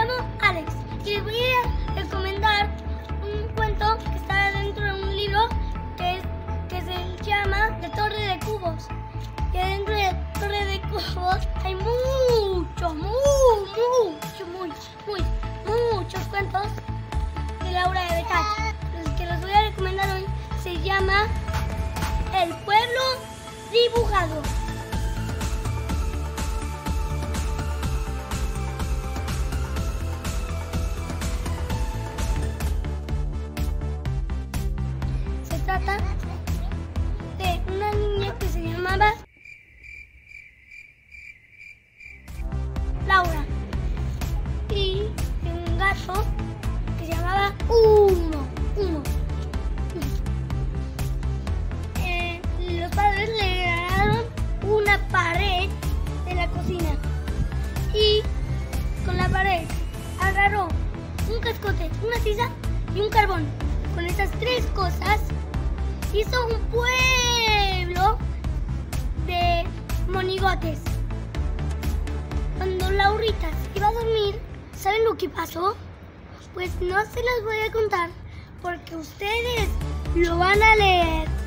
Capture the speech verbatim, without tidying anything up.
llamo Alex y les voy a recomendar un cuento que está dentro de un libro que, es, que se llama La Torre de Cubos. Y adentro de la Torre de Cubos hay muchos, muy, muchos, muy, muy, muchos cuentos de Laura de Betach. Los que los voy a recomendar hoy se llama El Pueblo Dibujado. Se trata de una niña que se llamaba Laura y de un gato que se llamaba Uno. Uno. Eh, los padres le regalaron una pared de la cocina y con la pared agarró un cascote, una tiza y un carbón. Con esas tres cosas hizo un pueblo de monigotes. Cuando Laurita se iba a dormir, ¿saben lo que pasó? Pues no se los voy a contar porque ustedes lo van a leer.